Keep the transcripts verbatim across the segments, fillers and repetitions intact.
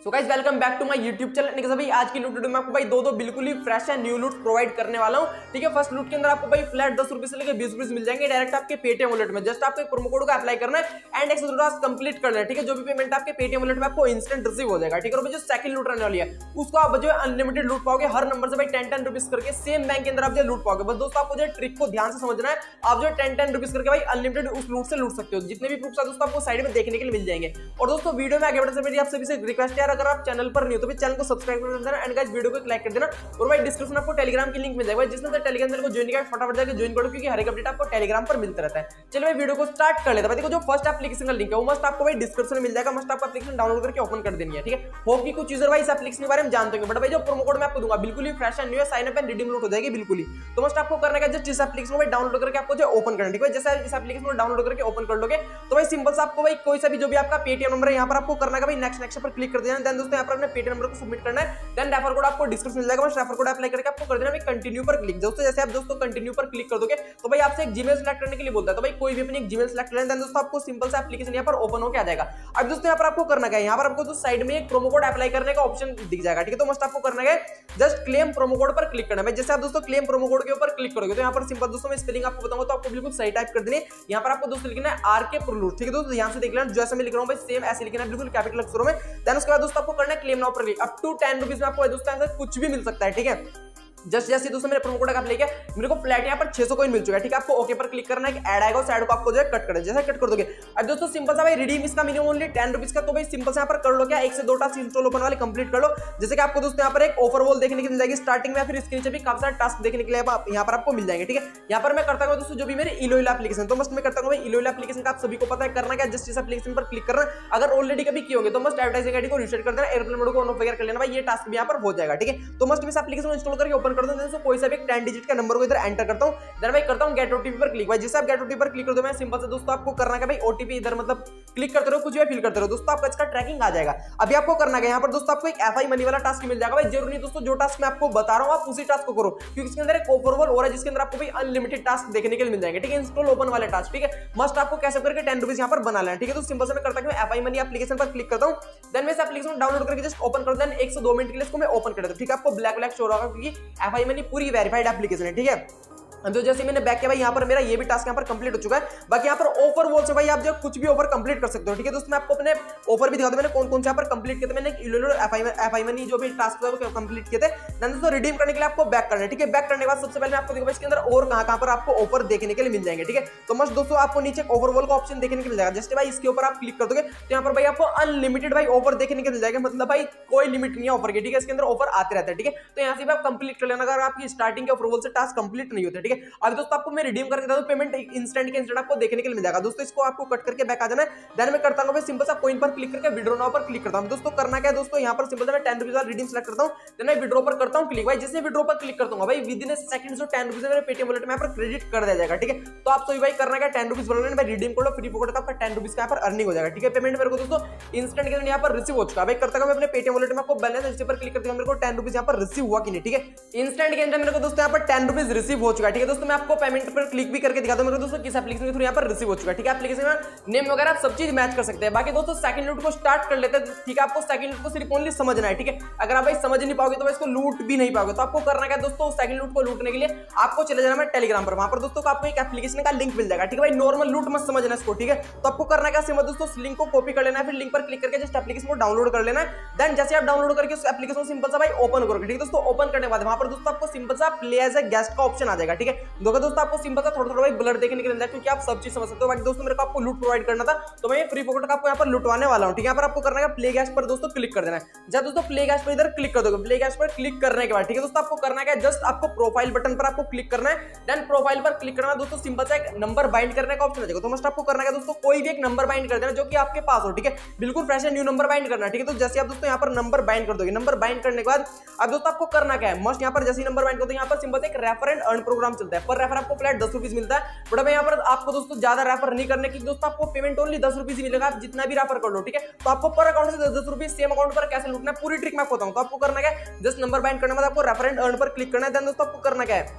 So guys welcome back to my YouTube channel. निकल भाई आज की लूट वीडियो में आपको भाई दो दो बिल्कुल ही फ्रेश एंड न्यू लूट प्रोवाइड करने वाला हूं। ठीक है, फर्स्ट लूट के अंदर आपको भाई फ्लैट दस रुपए से लेकर बीस रुपए मिल जाएंगे डायरेक्ट आपके पेटीएम वॉलेट में। जस्ट आपको एक प्रोमो कोड का अप्लाई करना है एंड एक सौ टास्क कंप्लीट करना है। ठीक है, जो भी पेमेंट आपके पेटीएम वॉलेट में आपको इंस्टेंट रिसीव हो जाएगा। ठीक है, और जो सेकंड लूट रहने वाली है उसको आप जो है अनलिमिटेड लूट पाओगे हर नंबर से भाई टेन टेन रुपीज करके सेम बैंक के अंदर आप जो लूट पाओगे। बस दोस्तों आपको जो ट्रिक को ध्यान से समझना है, आप जो टेन टेन रुपीज करके भाई अनलिमिटेड उस लूट से लूट सकते हो। जितने भी प्रूफ दोस्तों आपको साइड में देखने के लिए मिल जाएंगे। और दोस्तों वीडियो में आगे बढ़ने से पहले आप सभी से रिक्वेस्ट है, अगर आप चैनल पर नहीं हो तो भी चैनल को सब्सक्राइब कर देना एंड गाइस वीडियो को लाइक कर देना। और भाई डिस्क्रिप्शन में आपको टेलीग्राम की लिंक मिल जाएगा, जिसने टेलीग्राम चैनल को ज्वाइन किया फटाफट जाकर ज्वाइन करो, क्योंकि हर एक अपडेट आपको टेलीग्राम पर मिलता रहता है। चलिए भाई वीडियो को स्टार्ट कर लेते हैं। देखो जो फर्स्ट एप्लीकेशन का लिंक है वो मस्ट आपको भाई डिस्क्रिप्शन में मिल जाएगा। मस्ट आपको एप्लीकेशन डाउनलोड करके ओपन कर देनी है। ठीक है, होप कि कुछ यूजर भाई इस एप्लीकेशन के बारे में जानते होंगे, बट भाई जो प्रोमो कोड मैं आपको दूंगा बिल्कुल ही फ्रेश एंड न्यू है, साइन अप एंड रिडीम लूट हो जाएगी बिल्कुल ही। तो मस्ट आपको करना है जस्ट इस एप्लीकेशन को भाई डाउनलोड करके आपको जो ओपन करना है। ठीक है, जैसे इस एप्लीकेशन को डाउनलोड करके ओपन कर लोगे तो भाई सिंपल से आपको भाई कोई सा भी जो भी आपका पेटीएम नंबर है यहाँ पर आपको करना है भाई नेक्स्ट नेक्स्ट पर क्लिक कर देना। देन दोस्तों यहाँ पर अपने पेटीएम नंबर को सबमिट करना है। देन रेफर कोड आपको डिस्क्रिप्शन मिल जाएगा, बस रेफर कोड अप्लाई करके आपको कर देना भाई कंटिन्यू पर क्लिक। दोस्तों जैसे आप दोस्तों कंटिन्यू पर क्लिक कर दोगे तो भाई आपसे एक जीमेल सेलेक्ट करने के लिए बोलता है, तो भाई कोई भी अपनी एक जीमेल सेलेक्ट करना है। देन दोस्तों आपको सिंपल से एप्लीकेशन यहाँ पर ओपन होकर आ जाएगा। अब दोस्तों यहाँ पर आपको करना है, यहाँ पर आपको तो साइड में एक प्रोमो कोड अप्लाई करने का ऑप्शन दिख जाएगा। ठीक है, तो मस्ट आपको करना है जस्ट क्लेम प्रोमो कोड पर क्लिक करना है। जैसे आप दोस्तों क्लेम प्रोमो कोड के ऊपर क्लिक करोगे तो यहाँ पर सिंपल दोस्तों मैं स्पेलिंग आपको बताऊंगा तो आपको बिल्कुल सही टाइप कर देनी है। यहाँ पर आपको दोस्तों लिखना है आर के प्रोलूट। ठीक है दोस्तों, यहाँ से देख लेना जैसे मैं लिख रहा हूँ भाई सेम ऐसे लिखना है बिल्कुल कैपिटल अक्षरों में। देन उसके बाद दोस्तों आपको करना है क्लेम नाउ पर click. Up to ten rupees में आपको दोस्तों ऐसा कुछ भी मिल सकता है। ठीक है, जस्ट जैसे दोस्तों मेरे प्रोमो कोड का अप्लाई किया मेरे को फ्लैट यहाँ पर छह सौ कॉइन मिल चुका है। ठीक है, आपको ओके पर क्लिक करना है, ऐड आएगा उस ऐड को आपको जो है कट करना है। जैसे कट कर दोगे अब दोस्तों सिंपल सा भाई रिडीम इसका मिनिमम ओनली टेन रुपीज का, तो भाई सिंपल से यहाँ पर कर लो क्या एक से दो टास्क इंस्टॉल ओपन वाले कंप्लीट कर लो। जैसे कि आपको दोस्तों यहाँ पर एक ऑफर वॉल देखने की मिल जाएगी स्टार्टिंग में, फिर इसके नीचे भी काफी सारे टास्क देखने के लिए यहाँ पर आपको मिल जाएंगे। ठीक है, यहाँ पर मैं करता हूँ दोस्तों जो भी मेरे इलोइला एप्लीकेशन, तो मस्ट मैं करता हूँ भाई इलोइला एप्लीकेशन का आप सभी को पता है करना क्या, जस्ट इस एप्लीकेशन पर क्लिक करना। अगर ऑलरेडी कभी किए होंगे तो मस्ट एडवर्टाइजिंग आईडी को रीसेट कर देना, एयरप्लेन मोड को ऑन ऑफ वगैरह कर लेना भाई, ये टास्क भी यहाँ पर हो जाएगा। ठीक है, तो मस्ट इस एप्लीकेशन को इंस्टॉल करके ओपन कर दो। कोई सा भी टेन डिजिट का नंबर को इधर एंटर करता हूं, देन मैं करता हूं गेट ओटीपी पर क्लिक। भाई जैसे आप गेट ओटीपी पर क्लिक कर दो मैं सिंपल से दोस्तों आपको करना है भाई ओटीपी इधर मतलब क्लिक करते रहो, कुछ भी फिल करते रहो दोस्तों, आपका इसका ट्रैकिंग आ जाएगा। अभी आपको करना है यहाँ पर दोस्तों आपको एक एफआई मनी वाला टास्क मिल जाएगा। भाई जरूरी नहीं दोस्तों जो टास्क मैं आपको बता रहा हूं आप उसी टास्क को करो, क्योंकि इसके अंदर एक ऑफर वॉल हो रहा है जिसके अंदर आपको भाई अनलिमिटेड टास्क देखने के लिए मिल जाएंगे। ठीक है, इंस्टॉल ओपन वाले टास्क। ठीक है, मस्ट आपको कैसे करके टेन रुपीज यहाँ पर बना लेना। ठीक है, तो सिंपल से मैं करता हूं एफआई मनी एप्लीकेशन पर क्लिक करता हूं, देन मैं इस एप्लीकेशन को डाउनलोड करके जस्ट ओपन कर देन एक से दो मिनट के लिए इसको मैं ओपन कर देता हूं। ठीक है, आपको ब्लैक ब्लैक शो होगा क्योंकि एफआई मनी पूरी वेरीफाइड एप्लीकेशन है। ठीक है, तो जैसे मैंने बैक किया भाई यहाँ पर मेरा ये भी टास्क यहाँ पर कंप्लीट हो चुका है। बाकी यहाँ पर ऑफर वॉल से भाई आप जो कुछ भी ऑफर कंप्लीट कर सकते हो। ठीक है दोस्तों, मैं आपको अपने ऑफर भी दिखा दूं मैंने कौन कौन से यहाँ पर कंप्लीट किए थे। मैंने इलोइलो एफआई मनी जो भी टास्क था वो कंप्लीट किए थे। देन दोस्तों रिडीम करने के लिए आपको बैक करना है। ठीक है, बैक करने के बाद सबसे पहले मैं आपको दिखाऊंगा इसके अंदर और कहां कहां पर आपको ऑफर देखने के लिए मिल जाएंगे। ठीक है, तो मस्त दोस्तों आपको नीचे ओवर वॉल का ऑप्शन देखने के लिए मिल जाएगा। जस्ट भाई इसके ऊपर आप क्लिक कर दोगे तो यहाँ पर भाई आपको अनलिमिटेड भाई ऑफर देखने के मिल जाएगा, मतलब भाई कोई लिमिट नहीं है ऑफर की। ठीक है, इसके अंदर ऑफर आते रहते हैं। ठीक है, तो यहाँ से भी आप कंप्लीट कर लेना अगर आपकी स्टार्टिंग के ऑफर वॉल से टास्क कंप्लीट नहीं होते। ठीक है, अभी दोस्तों मैं रिडीम करके दे दूं पेमेंट इंस्टेंट के इंस्टेंट आपको देखने के लिए मिल जाएगा। दोस्तों इसको आपको कट करके बैक आ जाना है। देन मैं करता हूं भाई सिंपल सा कॉइन पर क्लिक करके विड्रॉ नाउ पर क्लिक करता हूं। दोस्तों करना क्या है दोस्तों यहाँ पर सिंपल से मैं टेन रुपीस वाला रिडीम सेलेक्ट करता हूं, देन मैं विड्रॉ पर करता हूं क्लिक। भाई जैसे विड्रॉ पर क्लिक करता हूं भाई विद इन सेकंड जो टेन रुपीस मेरे पेटीएम वॉलेट में यहाँ पर क्रेडिट कर दिया जाएगा। ठीक है, तो आप सभी भाई करना क्या टेन रुपीस बोलना भाई रिडीम कोड फ्री पॉकेट का आपका टेन रुपीस का यहाँ पर अर्निंग हो जाएगा। ठीक है, पेमेंट मेरे को दोस्तों इंस्टेंट के अंदर यहाँ पर रिसीव हो चुका है। भाई करता मैं अपने पेटीएम वॉलेट में आपको बैलेंस इस पर क्लिक करते हुए मेरे को टेन रुपीस यहाँ पर रिसीव हुआ कि नहीं। ठीक है, इंस्टेंट के अंदर मेरे को दोस्तों यहाँ पर टेन रुपीस रिसीव हो चुका है। ठीक है दोस्तों, मैं आपको पेमेंट पर क्लिक भी करके दिखा दूं मेरे दोस्तों किस एप्लीकेशन के थ्रू यहाँ पर रिसीव हो चुका है। ठीक है, एप्लीकेशन में नेम वगैरह आप सब चीज मैच कर सकते हैं। बाकी दोस्तों सेकंड लूट को स्टार्ट कर लेते हैं। ठीक है, आपको सेकंड लूट को सिर्फ ओनली समझना है। ठीक है, अगर आप भाई समझ नहीं पाओगे तो इसको लूट भी नहीं पाओगे। तो आपको करना क्या दोस्तों सेकंड लूट को लूटने के लिए आपको चले जाना है टेलीग्राम पर, वहां पर दोस्तों आपको एक एप्लीकेशन का लिंक मिल जाएगा। ठीक है भाई, नॉर्मल लूट मत समझना इसको। ठीक है, तो आपको करना क्या सिंपल दोस्तों लिंक को कॉपी कर लेना है, फिर लिंक पर क्लिक करके जस्ट एप्लीकेशन को डाउनलोड कर लेना है। देन जैसे आप डाउनलोड करके उस एप्लीकेशन को सिंपल सा भाई ओपन करोगे। ठीक है दोस्तों, ओपन करने के बाद वहां पर दोस्तों आपको सिंपल सा प्ले एज अ गेस्ट का ऑप्शन आ जाएगा। ठीक है दोस्तों, आपको सिंपल सा थोड़ा थोड़ा भाई ब्लर देखने के लिए क्योंकि आप सब चीज समझ सकते हो। बाकी दोस्तों मेरे को आपको लूट प्रोवाइड करना था तो मैं फ्री पॉकेट का आपको यहाँ पर लुटवाने वाला हूँ। ठीक है, यहाँ पर आपको करना है प्ले गैस पर दोस्तों क्लिक कर देना है। जब दोस्तों प्ले गैस पर इधर क्लिक कर दोगे, प्ले गैस पर क्लिक करने के बाद ठीक है दोस्तों आपको करना है जस्ट आपको प्रोफाइल बटन पर आपको क्लिक करना है। देन प्रोफाइल पर क्लिक करना दोस्तों सिंपल सा एक नंबर बाइंड करने का ऑप्शन आ जाएगा। तो मस्ट आपको करना है दोस्तों कोई भी एक नंबर बाइंड कर देना जो कि आपके पास हो। ठीक है, बिल्कुल फ्रेश न्यू नंबर बाइंड करना है। ठीक है, तो जैसे आप दोस्तों यहाँ पर नंबर बाइंड कर दोगे, नंबर बाइंड करने के बाद अब दोस्तों आपको करना क्या है मस्ट यहाँ पर जैसे नंबर बाइंड करते हैं यहाँ पर सिंपल एक रेफर एंड अर्न प्रोग्राम चलता है। पर रेफर आपको फ्लैट दस रुपीज मिलता है, बट अब यहाँ पर आपको दोस्तों ज्यादा रेफर नहीं करने की दोस्तों आपको पेमेंट ओनली दस रुपीज मिलेगा। आप जितना भी रेफर कर लो ठीक है, तो आपको पर अकाउंट से दस दस रुपीज सेम अकाउंट पर कैसे लूटना है पूरी ट्रिक मैं आपको बताऊं। तो आपको करना क्या है जस्ट नंबर बाइंड करने के बाद आपको रेफर एंड अर्न पर क्लिक करना है। देन दोस्तों आपको करना क्या है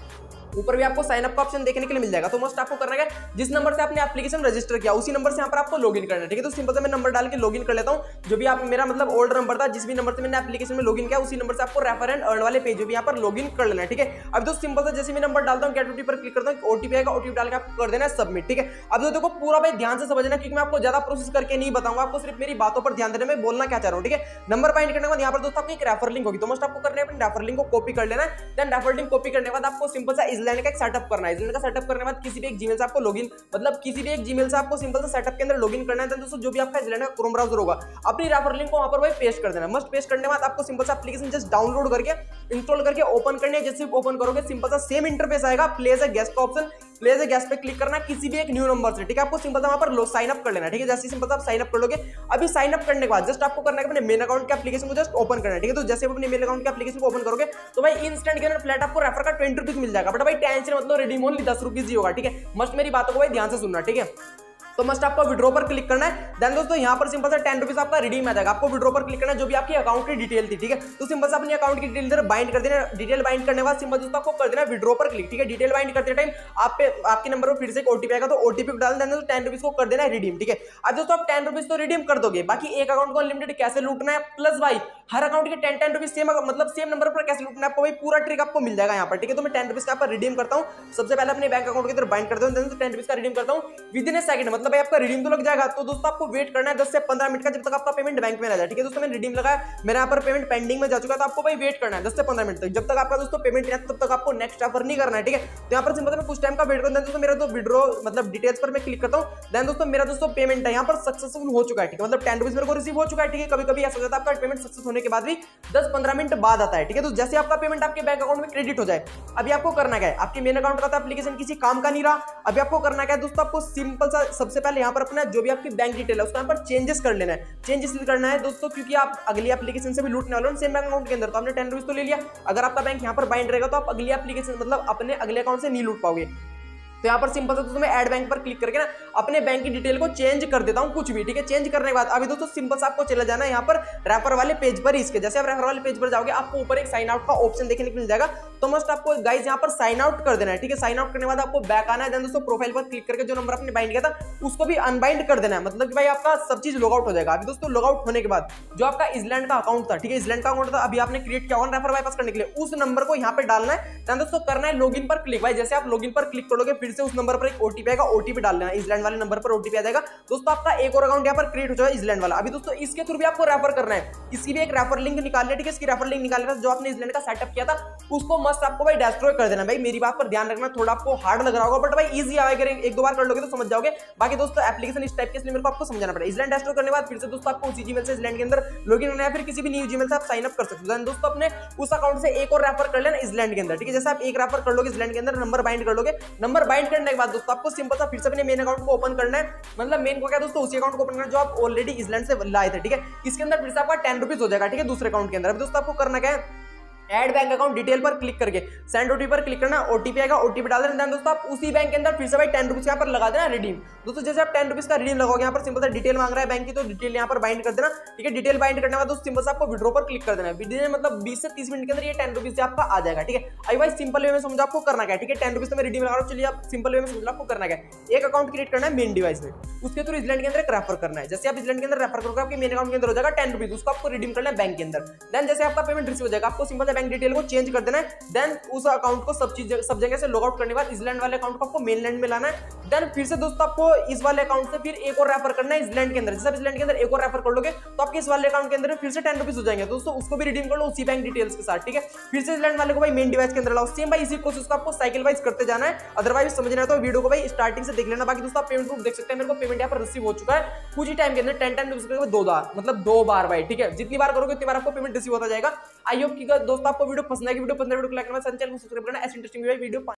ऊपर भी आपको साइन अप का ऑप्शन देखने के लिए मिल जाएगा। तो मस्ट आपको करना है जिस नंबर से आपने एप्लीकेशन रजिस्टर किया उसी नंबर से यहाँ पर आपको लॉगिन करना है, ठीक है। तो सिंपल से मैं नंबर डाल के लॉगिन कर लेता हूँ, जो भी आप मेरा मतलब ओल्ड नंबर था, जिस भी नंबर से मैंने एप्लीकेशन में लॉगिन किया उसी नंबर से आपको रेफर एंड अर्न वाले पेज भी यहाँ पर लॉगिन कर लेना है, ठीक है। अब दोस्तों सिंपल से जैसे मैं नंबर डालता हूँ गेट ओटीपी पर क्लिक करता हूँ, ओटीपी आएगा, ओटीपी डाल के आपको कर देना है सबमिट, ठीक है। अब तो देखो पूरा भाई ध्यान से समझना, क्योंकि मैं आपको ज्यादा प्रोसेस करके नहीं बताऊंगा, आपको सिर्फ मेरी बातों पर ध्यान देना, मैं बोलना क्या चाह रहा हूँ, ठीक है। नंबर बाइंड करने के बाद यहाँ पर दोस्तों आपको एक रेफर लिंक होगी, तो मस्ट आपको करना है अपने रेफर लिंक को कॉपी कर लेना है। देन रेफर लिंक कॉपी करने के बाद आपको सिंपल सा इजलैंड का एक सेटअप करना है। इजलैंड का सेटअप करने के बाद किसी भी एक जीमेल से आपको लॉगिन मतलब किसी भी एक जीमेल से आपको सिंपल सा सेटअप के अंदर लॉगिन करना है। दोस्तों जो भी आपका इजलैंड का क्रोम ब्राउजर होगा अपनी रेफर लिंक को वहां पर भाई पेस्ट कर देना। मस्ट पेस्ट करने के बाद आपको सिंपल सा एप्लीकेशन जस्ट डाउनलोड करके इंस्टॉल करके ओपन करनी है। जैसे ओपन करोगे सिंपल सा सेम इंटरफेस आएगा, प्लेस अ गेस्ट का ऑप्शन, प्लेस अ गेस्ट पे क्लिक करना किसी भी एक न्यू नंबर से, ठीक है। आपको सिंपल सा वहां पर साइन अप कर लेना, ठीक है। जैसे सिंपल सा आप साइन अप कर लोगे, अभी साइन अप करने के बाद जस्ट आपको करना है अपने मेन अकाउंट के एप्लीकेशन को जस्ट ओपन करना है, ठीक है। तो जैसे अपने मेन अकाउंट के एप्लीकेशन को ओपन करोगे तो भाई इंस्टेंट के अंदर फ्लैट आपको रेफर का ट्वेंटी रुपीज मिल जाएगा, बट भाई टेंशन मतलब रिडीम ओनली दस रुपीज ही होगा, ठीक है। मस्ट मेरी बातों को भाई ध्यान से सुनना, ठीक है। तो मस्ट आपको विड्रॉ पर क्लिक करना है। देन दोस्तों यहाँ पर सिंपल सा टेन रुपीज आपका रिडीम आ जाएगा। आपको विड्रॉ पर क्लिक करना है, जो भी आपकी अकाउंट की डिटेल थी, ठीक है। तो सिंपल सा अपने अकाउंट की डिटेल इधर बाइंड कर देना। डिटेल बाइंड करने के बाद सिंपल दोस्तों आपको कर देना विड्रॉ पर क्लिक, ठीक है। डिटेल बाइंड करते टाइम आप पे आपके नंबर पर फिर से एक ओटीपी आएगा, तो ओटीपी डाल देना, तो टेन रुपीज को कर देना है रिडीम, ठीक है। अब दोस्तों आप टेन रुपीज तो रिडीम कर दोगे, बाकी एक अकाउंट को अनलिमिटेड कैसे लूटना है, प्लस भाई हर अकाउंट के टेन टेन रुपीज सेम मतलब सेम नंबर पर कैसे लूटना है आपको भाई पूरा ट्रिक आपको मिल जाएगा यहाँ पर, ठीक है। तो मैं टेन रुपीज का पर रिडीम करता हूँ। सबसे पहले अपने बैंक अकाउंट की तरफ बाइंड करता हूँ, टेन रुपीज का रिडीम करता हूँ विद इन ए सेकंड, मतलब भाई आपका रिडीम तो लग जाएगा। तो दोस्तों आपको वेट करना है दस से पंद्रह मिनट का, जब तक आपका पेमेंट बैंक में आ जाए, ठीक है। दोस्तों मैंने रिडीम लगाया, मेरे यहाँ पर पेमेंट पेंडिंग में जा चुका है, तो आपको भाई वेट करना है दस से पंद्रह मिनट तक। जब तक आपका दोस्तों पेमेंट नहीं आता तब तक आपको नेक्स्ट ऑफर नहीं करना है, ठीक है। तो यहाँ पर सिंपल मैं कुछ टाइम का वेट करता हूँ। दोस्तों मेरा तो विड्रॉ मतलब डिटेल्स पर मैं क्लिक करता हूँ। देन दोस्तों मेरा दोस्तों पेमेंट है यहाँ पर सक्सेसफुल हो चुका है, ठीक है। मतलब टेन रुपीज मेरे को रिसीव हो चुका है, ठीक है। कभी कभी ऐसा हो जाता है आपका पेमेंट सक्सेस होने के बाद भी दस पंद्रह मिनट बाद आता है, ठीक है। तो जैसे आपका पेमेंट आपके बैंक अकाउंट में क्रेडिट हो जाए, अभी आपको करना क्या है, आपके मेन अकाउंट का तो एप्लीकेशन किसी काम का नहीं रहा। अभी आपको करना क्या है दोस्तों, आपको सिंपल सा सबसे पहले यहाँ पर अपना जो भी आपकी बैंक डिटेल है उसका यहाँ पर चेंजेस कर लेना है। चेंज इसलिए करना है दोस्तों क्योंकि आप अगली एप्लीकेशन से भी लूटने वाले हो सेम बैंक अकाउंट के अंदर। तो आपने टेन रुपीज तो ले लिया, अगर आपका बैंक यहाँ पर बाइंड रहेगा तो आप अगली एप्लीकेशन मतलब अपने अगले अकाउंट से नहीं लूट पाओगे। तो यहाँ पर सिंपल से दोस्तों मैं ऐड बैंक पर क्लिक करके ना अपने बैंक की डिटेल को चेंज कर देता हूँ कुछ भी, ठीक है। चेंज करने के बाद अभी दोस्तों सिंपल से आपको चला जाना है यहाँ पर रेफर वाले पेज पर। इसके जैसे आप रेफर वाले पेज पर जाओगे आपको ऊपर एक साइन आउट का ऑप्शन देखने को मिल जाएगा, तो मस्ट आपको गाइस यहाँ पर साइन आउट कर देना है, ठीक है। साइन आउट करने के बाद आपको बैक आना है। देन दोस्तों प्रोफाइल पर क्लिक करके जो नंबर आपने बाइंड किया था उसको भी अनबाइंड कर देना है, मतलब कि भाई आपका सब चीज लॉग आउट हो जाएगा। अभी दोस्तों लॉग आउट होने के बाद जो आपका इजलैंड का अकाउंट था, ठीक है, इजलैंड का अकाउंट था अभी आपने क्रिएट किया होगा रेफर बाईपास करने के लिए, उस नंबर को यहाँ पे डालना है। देन दोस्तों करना है लॉगिन पर क्लिक। भाई जैसे आप लॉगिन पर क्लिक करोगे फिर से उस नंबर पर एक ओटीपी आएगा, ओटीपी डाल लेना, इजलैंड वाले नंबर पर ओटीपी आ जाएगा। दोस्तों आपका एक और अकाउंट यहाँ पर क्रिएट हो जाएगा इजलैंड वाला। अभी दोस्तों इसके थ्रू भी आपको रेफर करना है, इसकी भी एक रेफर लिंक निकाल लिया, ठीक है। इसकी रेफर लिंक निकालने के बाद जो आपने इजलैंड का सेटअप किया था उसको मस्त आपको भाई डिस्ट्रॉय कर देना। भाई मेरी बात पर ध्यान रखना, थोड़ा आपको हार्ड लग रहा होगा बट भाई इजी आएगा, एक दो बार कर लोगे तो समझ जाओगे। बाकी दोस्तों एप्लीकेशन इस टाइप के इसलिए मेरे को आपको समझाना पड़ेगा। इजलैंड डिस्ट्रॉय करने के बाद फिर से दोस्तों आपको उसी जीमेल से इजलैंड के अंदर लॉगिन करना है, फिर किसी भी न्यू जीमेल से आप साइन अप कर सकते हो। दोस्तों अपने उस अकाउंट से एक और रेफर कर लेना इजलैंड के अंदर, ठीक है। जैसे आप एक रेफर कर लोगे इजलैंड के अंदर, नंबर बाइंड कर लोगे, नंबर बाइंड करने के बाद दोस्तों आपको सिंपल सा फिर से अपने मेन अकाउंट को ओपन करना है। मतलब मेन को क्या दोस्तों उसी अकाउंट को ओपन करना जो आप ऑलरेडी इजलैंड से लाए थे, ठीक है। इसके अंदर फिर से आपका टेन रुपीज हो जाएगा, ठीक है, दूसरे अकाउंट के अंदर। अब दोस्तों आपको करना क्या है, ऐड बैंक अकाउंट डिटेल पर क्लिक करके सेंड ओटीपी पर क्लिक करना, ओटीपी आएगा, ओटीपी डाल देना। दोस्तों आप उसी बैंक के अंदर फिर से भाई टेन रुपीज यहाँ पर लगा देना रिडीम। दोस्तों जैसे आप टेन रुपीज का रिडीम लगाओगे यहाँ पर सिंपल सा डिटेल मांग रहा है बैंक की, तो डिटेल यहाँ पर बाइंड कर देना, ठीक है। डिटेल बाइंड करने के बाद दोस्तों सिंपल से आपको विड्रॉ पर क्लिक कर देना है। विदिन मतलब बीस से तीस मिनट के अंदर ये टेन रुपीज आपका आ जाएगा, ठीक है। आई भाई सिंपल वे में समझो आपको करना क्या है, ठीक है। टेन रुपीज में रिडीम लगा रहा हूँ, चलिए आप सिंपल वे में समझ लो आपको करना क्या है। एक अकाउंट क्रिएट करना है मेन डिवाइस में, उसके थ्रू इजलैंड के अंदर एक रेफर करना है। जैसे आप इजलैंड के अंदर रेफर करोगे आपके मेन अकाउंट के अंदर हो जाएगा टेन रुपीज, उसको आपको रिडीम करना है बैंक के अंदर। देन जैसे आपका पेमेंट रिसीव हो जाएगा आपको सिंपल से बैंक डिटेल को चेंज कर देना है। देन उस अकाउंट को सब चीज सब जगह से लॉग आउट करने के बाद इजलैंड वाले अकाउंट को आपको मेनलैंड में लाना है। देन फिर से दोस्तों आपको इस वाले अकाउंट से फिर एक और रेफर करना है इजलैंड के अंदर। जैसे आप इजलैंड के अंदर एक और रेफर कर लोगे तो आपके इस वाले अकाउंट के अंदर फिर से टेन रुपीज हो जाएंगे। दोस्तों उसको भी रिडीम कर लो उसी बैंक डिटेल्स के साथ, ठीक है। फिर से इजलैंड वाले को भाई मेन डिवाइस के अंदर लाओ, सेम भाई इसी प्रोसेस को आपको साइकिल वाइज करते जाना है। अदरवाइज समझना है तो वीडियो को भाई स्टार्टिंग से देख लेना। बाकी दोस्तों आप पेमेंट प्रूफ देख सकते हैं, मेरे को पेमेंट यहाँ पर रिसीव हो चुका है कुछ ही टाइम के अंदर, टेन टेन रुपीज दो बार मतलब दो बार भाई, ठीक है। जितनी बार करोगे उतनी बार आपको पेमेंट रिसीव होता जाएगा। आई होप कि दोस्तों आपको वीडियो पसंद आएगी। वीडियो पसंद है वीडियो को लाइक करना, चैनल को सब्सक्राइब करना, ऐसे इंटरेस्टिंग वीडियो